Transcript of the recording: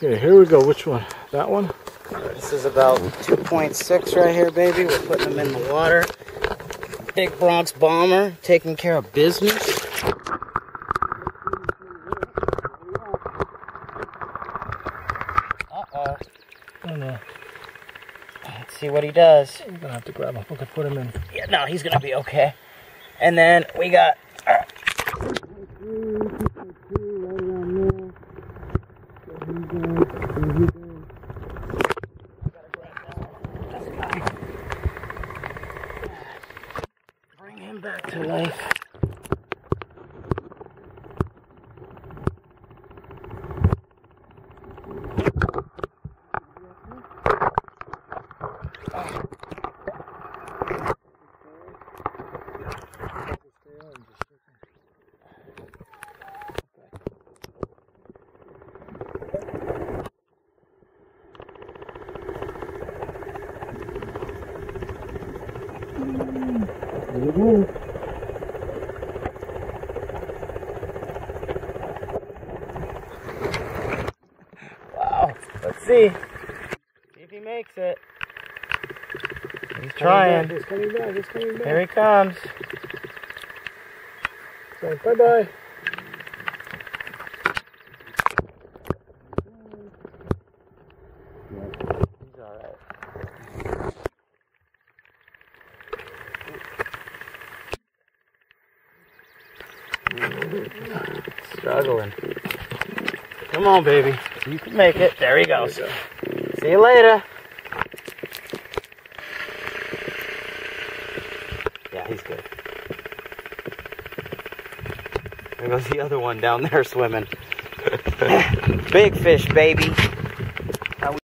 Okay, here we go. Which one? That one? This is about 2.6 right here, baby. We're putting them in the water. Big Bronx Bomber taking care of business. Uh-oh. Oh no. Let's see what he does. We're gonna have to grab him. We can put him in. Yeah, no, he's gonna be okay. And then we got... Bring him back to life. Wow, let's see. See if he makes it. He's trying. He's coming back. He's coming back. Here he comes. So, bye-bye. He's alright. Struggling. Come on, baby. You can make it. There he goes. See you later. Yeah, he's good. There goes the other one down there swimming. Big fish, baby.